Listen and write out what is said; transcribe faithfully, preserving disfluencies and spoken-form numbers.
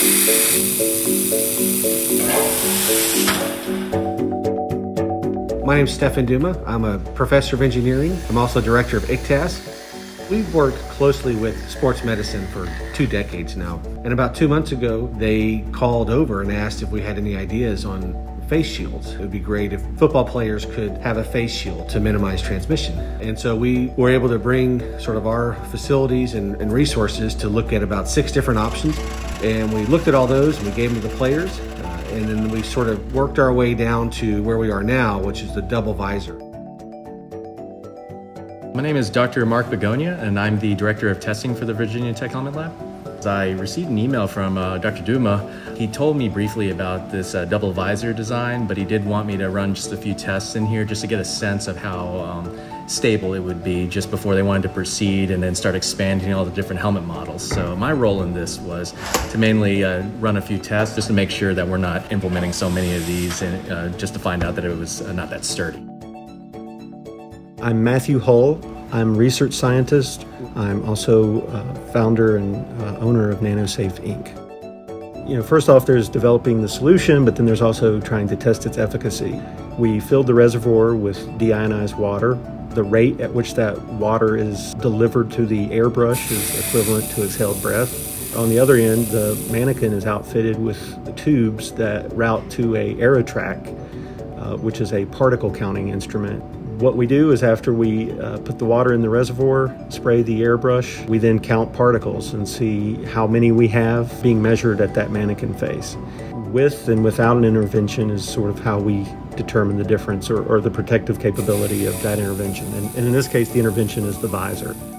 My name is Stefan Duma. I'm a professor of engineering. I'm also director of I C T A S. We've worked closely with sports medicine for two decades now. And about two months ago, they called over and asked if we had any ideas on face shields. It would be great if football players could have a face shield to minimize transmission. And so we were able to bring sort of our facilities and, and resources to look at about six different options. And we looked at all those and we gave them to the players. Uh, and then we sort of worked our way down to where we are now, which is the double visor. My name is Doctor Markgonia, and I'm the Director of Testing for the Virginia Tech Helmet Lab. I received an email from uh, Doctor Duma. He told me briefly about this uh, double visor design, but he did want me to run just a few tests in here just to get a sense of how um, stable it would be just before they wanted to proceed and then start expanding all the different helmet models. So my role in this was to mainly uh, run a few tests just to make sure that we're not implementing so many of these and uh, just to find out that it was uh, not that sturdy. I'm Matthew Hull. I'm a research scientist. I'm also uh, founder and uh, owner of NanoSafe Incorporated. You know, first off, there's developing the solution, but then there's also trying to test its efficacy. We filled the reservoir with deionized water. The rate at which that water is delivered to the airbrush is equivalent to exhaled breath. On the other end, the mannequin is outfitted with the tubes that route to a AeroTrack, uh, which is a particle counting instrument. What we do is after we uh, put the water in the reservoir, spray the airbrush, we then count particles and see how many we have being measured at that mannequin face. With and without an intervention is sort of how we determine the difference or, or the protective capability of that intervention. And, and in this case, the intervention is the visor.